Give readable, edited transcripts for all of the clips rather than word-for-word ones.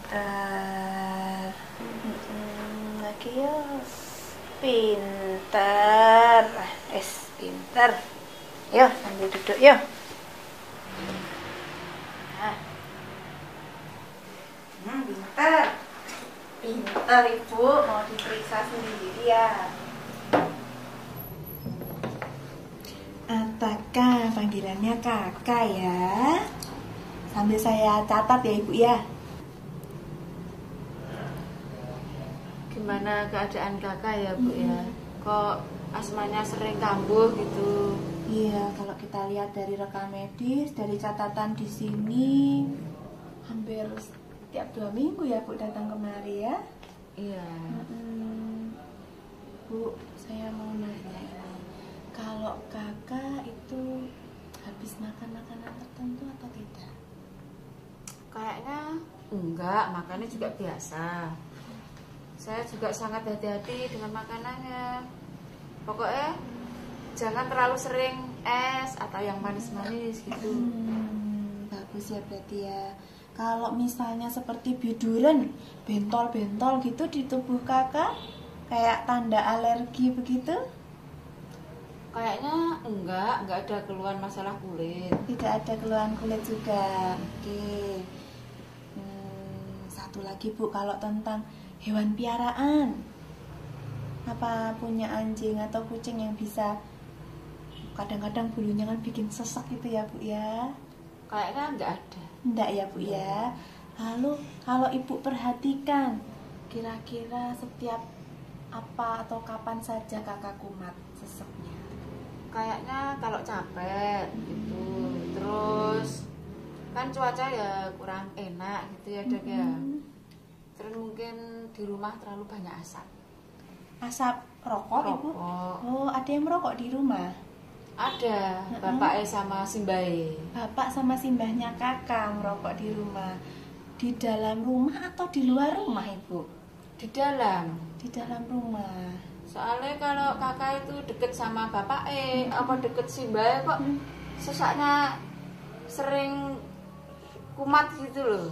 Pinter. Lagi ya. Pinter. Pinter. Yuk, sambil duduk yuk. Nah. Pinter. Pinter Ibu, mau diperiksa sendiri ya. Ataka, panggilannya kakak ya. Sambil saya catat ya Ibu ya. Gimana keadaan kakak ya Bu ya? Kok asmanya sering kambuh gitu? Iya, kalau kita lihat dari rekam medis, dari catatan di sini, hampir setiap 2 minggu ya Bu datang kemari ya. Iya. Bu, saya mau nanya ini, kalau kakak itu habis makan makanan tertentu atau tidak? Kayaknya enggak, makannya juga biasa. Saya juga sangat hati-hati dengan makanannya. Pokoknya jangan terlalu sering es atau yang manis-manis gitu. Bagus ya berarti ya. Kalau misalnya seperti biduran, bentol-bentol gitu di tubuh kakak, kayak tanda alergi begitu? Kayaknya enggak ada keluhan masalah kulit. Tidak ada keluhan kulit juga. Oke. Satu lagi Bu, kalau tentang hewan piaraan, apa punya anjing atau kucing yang bisa kadang-kadang bulunya kan bikin sesek gitu ya Bu ya? Kayaknya enggak ada. Enggak ya Bu ya. Lalu kalau Ibu perhatikan, kira-kira setiap apa atau kapan saja kakak kumat seseknya? Kayaknya kalau capek gitu. Terus kan cuaca ya kurang enak gitu ya Dok ya. Terus mungkin di rumah terlalu banyak asap. Asap rokok Ibu? Oh, ada yang merokok di rumah? Ada, bapak sama simbahe. Bapak sama simbahnya kakak merokok di rumah. Di dalam rumah atau di luar rumah Ibu? Di dalam. Di dalam rumah. Soalnya kalau kakak itu deket sama bapak apa deket simbahe kok sesaknya sering kumat gitu loh.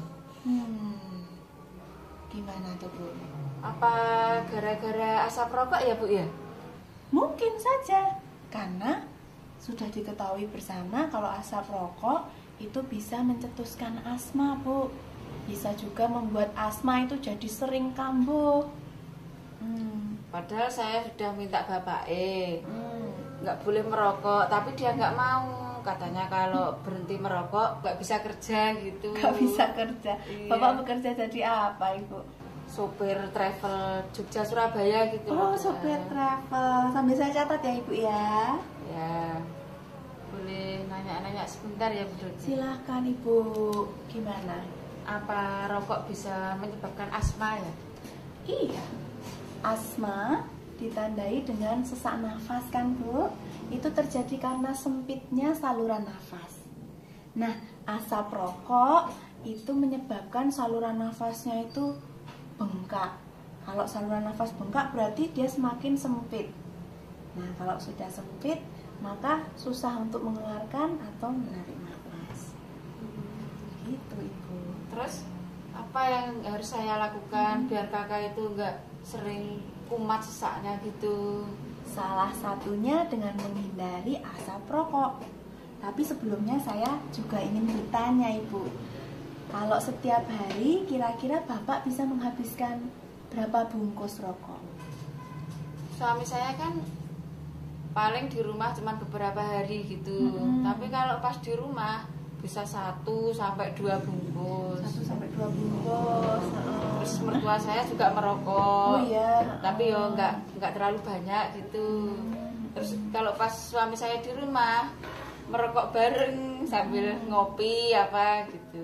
Gimana tuh Bu? Apa gara-gara asap rokok ya Bu ya? Mungkin saja, karena sudah diketahui bersama kalau asap rokok itu bisa mencetuskan asma Bu. Bisa juga membuat asma itu jadi sering kambuh. Padahal saya sudah minta bapak nggak boleh merokok, tapi dia nggak mau. Katanya kalau berhenti merokok nggak bisa kerja gitu. Nggak bisa kerja. Iya. Bapak bekerja jadi apa Ibu? Sopir travel Jogja Surabaya gitu. Oh, sopir travel. Sambil saya catat ya Ibu ya. Ya, boleh nanya-nanya sebentar ya Bu Dodi? Silahkan Ibu. Gimana? Apa rokok bisa menyebabkan asma ya? Iya. Asma ditandai dengan sesak nafas kan Bu? Itu terjadi karena sempitnya saluran nafas. Nah, asap rokok itu menyebabkan saluran nafasnya itu bengkak. Kalau saluran nafas bengkak berarti dia semakin sempit. Nah, kalau sudah sempit, maka susah untuk mengeluarkan atau menarik nafas. Gitu Ibu. Terus apa yang harus saya lakukan biar kakak itu nggak sering kumat sesaknya gitu? Salah satunya dengan menghindari asap rokok. Tapi sebelumnya saya juga ingin bertanya Ibu, kalau setiap hari kira-kira Bapak bisa menghabiskan berapa bungkus rokok? Suami saya kan paling di rumah cuma beberapa hari gitu. Tapi kalau pas di rumah bisa 1 sampai 2 bungkus. 1 sampai 2 bungkus. Terus mertua saya juga merokok. Oh iya. Tapi yo nggak terlalu banyak gitu. Terus kalau pas suami saya di rumah merokok bareng sambil ngopi apa gitu.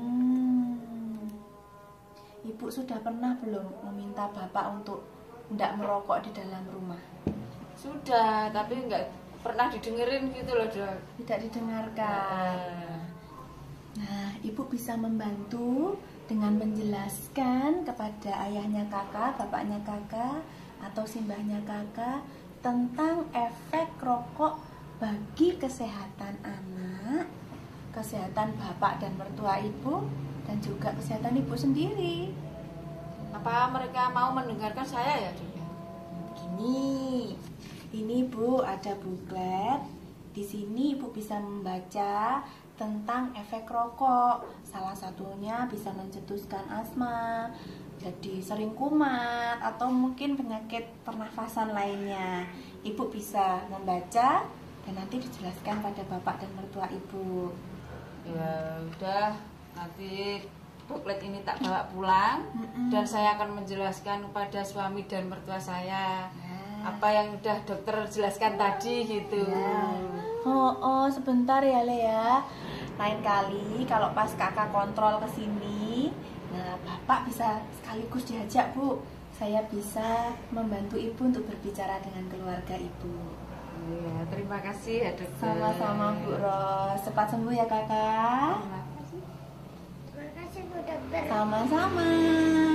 Ibu sudah pernah belum meminta Bapak untuk tidak merokok di dalam rumah? Sudah, tapi nggak pernah didengerin gitu loh Dok. Tidak didengarkan. Nah, Ibu bisa membantu dengan menjelaskan kepada ayahnya kakak, bapaknya kakak, atau simbahnya kakak tentang efek rokok bagi kesehatan anak, kesehatan bapak dan mertua ibu, dan juga kesehatan ibu sendiri. Apa mereka mau mendengarkan saya ya, Dok? Ini Bu, ada buklet. Di sini Ibu bisa membaca tentang efek rokok. Salah satunya bisa mencetuskan asma, jadi sering kumat, atau mungkin penyakit pernafasan lainnya. Ibu bisa membaca dan nanti dijelaskan pada bapak dan mertua Ibu. Ya udah, nanti buklet ini tak bawa pulang dan saya akan menjelaskan kepada suami dan mertua saya apa yang udah dokter jelaskan tadi gitu. Sebentar ya Le ya. Lain kali kalau pas kakak kontrol ke sini, nah bapak bisa sekaligus diajak Bu. Saya bisa membantu ibu untuk berbicara dengan keluarga ibu. Iya, terima kasih ya dokter. Sama-sama Bu Ros. Cepat sembuh ya kakak. Terima kasih. Terima kasih Bu Dokter. Sama-sama.